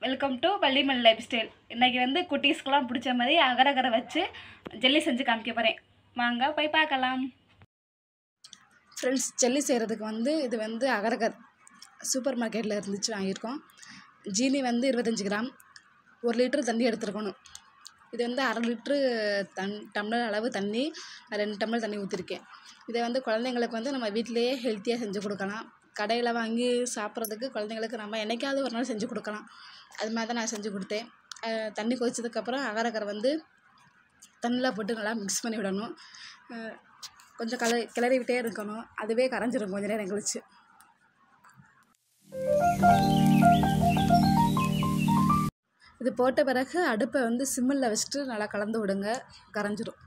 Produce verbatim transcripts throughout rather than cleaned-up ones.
Welcome to Vallimalai lifestyle. இன்றைக்கி வந்து குட்டீஸ்க்கெலாம் பிடிச்ச மாதிரி அகரகரை வச்சு ஜெல்லி செஞ்சு காமிக்க போகிறேன். வாங்க போய் பார்க்கலாம். ஃப்ரெண்ட்ஸ், ஜெல்லி செய்கிறதுக்கு வந்து இது வந்து அகரகர் சூப்பர் மார்க்கெட்டில் இருந்துச்சு, வாங்கியிருக்கோம். ஜீனி வந்து இருபத்தஞ்சி கிராம், ஒரு லிட்டரு தண்ணி எடுத்துருக்கணும். இது வந்து அரை லிட்ரு தன் டம்ளர் அளவு தண்ணி, ரெண்டு டம்ளர் தண்ணி ஊற்றிருக்கேன். இதை வந்து குழந்தைங்களுக்கு வந்து நம்ம வீட்டிலையே ஹெல்த்தியாக செஞ்சு கொடுக்கலாம். கடையில் வாங்கி சாப்பிட்றதுக்கு குழந்தைங்களுக்கு நம்ம என்றைக்காவது ஒரு நாள் செஞ்சு கொடுக்கலாம். அது மாதிரி தான் நான் செஞ்சு கொடுத்தேன். தண்ணி கொதிச்சதுக்கப்புறம் அகரகரை வந்து தண்ணியில் போட்டு நல்லா மிக்ஸ் பண்ணி விடணும். கொஞ்சம் கல கிளறி விட்டே இருக்கணும். அதுவே கரைஞ்சிரும் கொஞ்சம் நேரம் கழிச்சு. இது போட்ட பிறகு அடுப்பை வந்து சிம்மில் வச்சுட்டு நல்லா கலந்து விடுங்க, கரைஞ்சிரும்.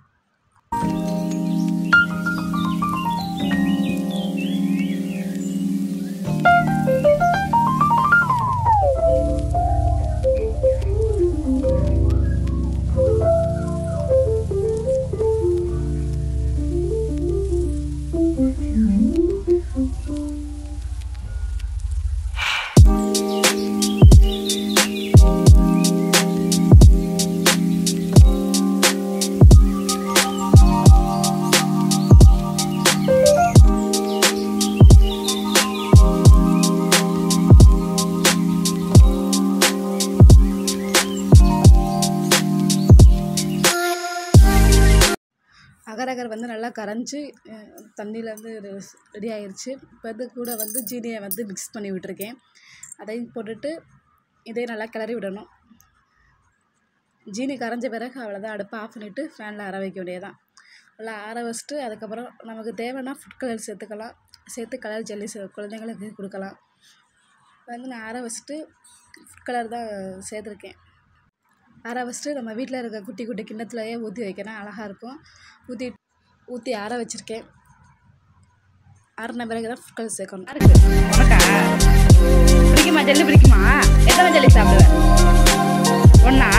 அகரகர் வந்து நல்லா கரைஞ்சி தண்ணியிலேருந்து ரெடி ஆயிடுச்சு. இப்போ இது கூட வந்து ஜீனியை வந்து மிக்ஸ் பண்ணி விட்டுருக்கேன். அதையும் போட்டுட்டு இதே நல்லா கிளறி விடணும். ஜீனி கரைஞ்ச பிறகு அவ்வளோதான், அடுப்பை ஆஃப் பண்ணிவிட்டு ஃபேனில் ஆற வைக்க வேண்டியதான். நல்லா ஆற வச்சுட்டு அதுக்கப்புறம் நமக்கு தேவைன்னா ஃபுட் கலர் சேர்த்துக்கலாம். சேர்த்து கலர் ஜெல்லி குழந்தைங்களுக்கு கொடுக்கலாம். வந்து நான் ஆற வச்சுட்டு ஃபுட் கலர் தான் சேர்த்துருக்கேன். ஆற வச்சுட்டு நம்ம வீட்டில் இருக்க குட்டி குட்டி கிண்ணத்துலையே ஊற்றி வைக்கிறேன், அழகாக இருக்கும். ஊற்றி ஊற்றி ஆற வச்சுருக்கேன். ஆறின பிறகு தான் ஃபுட் கலர் சேர்க்கணும். உனக்கா பிடிக்குமா ஜெல்லி? பிடிக்குமா? எத்தனை ஜெல்லி சாப்பிடுவேன்? ஒன்றா?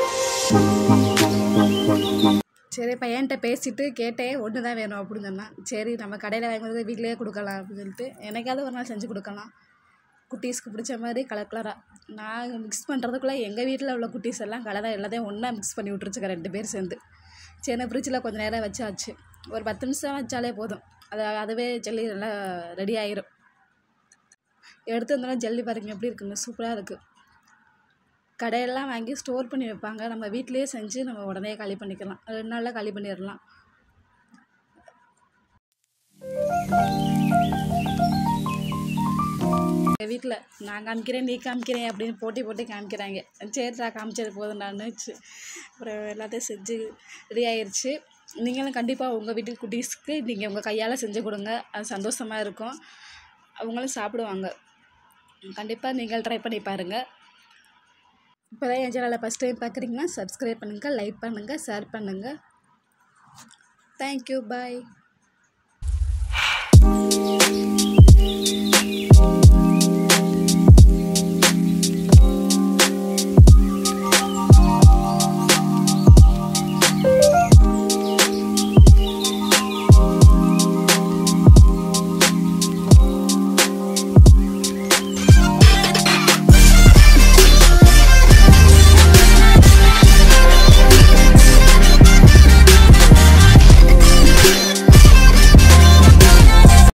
சரி, பையன்கிட்ட பேசிட்டு கேட்டேன், ஒன்று தான் வேணும் அப்படின்னு சொன்னான். சரி, நம்ம கடையில் வாங்குறது வீட்டிலேயே கொடுக்கலாம் அப்படின்னு சொல்லிட்டு என்னைக்காவது ஒரு நாள் செஞ்சு கொடுக்கலாம். குட்டீஸ்க்கு பிடிச்ச மாதிரி கலர் கலராக நாங்கள் மிக்ஸ் பண்ணுறதுக்குள்ளே எங்கள் வீட்டில் உள்ள குட்டீஸ் எல்லாம் கலராக எல்லாத்தையும் ஒன்றா மிக்ஸ் பண்ணி விட்டுருச்சுக்க ரெண்டு பேர் சேர்ந்து. சரி, ஃப்ரிட்ஜில் கொஞ்சம் நேரம் வச்சாச்சு. ஒரு பத்து நிமிஷம் வச்சாலே போதும், அது அதுவே ஜெல்லி நல்லா ரெடி ஆயிரும். எடுத்து வந்தோன்னா ஜெல்லி பாருங்க எப்படி இருக்குன்னு, சூப்பராக இருக்குது. கடையெல்லாம் வாங்கி ஸ்டோர் பண்ணி வைப்பாங்க. நம்ம வீட்டிலையே செஞ்சு நம்ம உடனே காலி பண்ணிக்கலாம். ரெண்டு நாளில் காலி பண்ணிடலாம். எங்கள் வீட்டில் நான் காமிக்கிறேன் நீ காமிக்கிறேன் அப்படின்னு போட்டி போட்டி காமிக்கிறாங்க. சரிடா, காமிச்சது போதும் நான் அப்புறம் எல்லாத்தையும் செஞ்சு ரெடி ஆயிடுச்சு. நீங்களும் கண்டிப்பாக உங்கள் வீட்டு குட்டீஸ்க்கு நீங்கள் உங்கள் கையால் செஞ்சு கொடுங்க, அது சந்தோஷமாக இருக்கும். அவங்களும் சாப்பிடுவாங்க. கண்டிப்பாக நீங்கள் ட்ரை பண்ணி பாருங்கள். இப்போ தான் என் சேனலை ஃபஸ்ட் டைம் பார்க்குறீங்கன்னா சப்ஸ்கிரைப் பண்ணுங்கள், லைக் பண்ணுங்கள், ஷேர் பண்ணுங்கள். தேங்க்யூ, பாய்.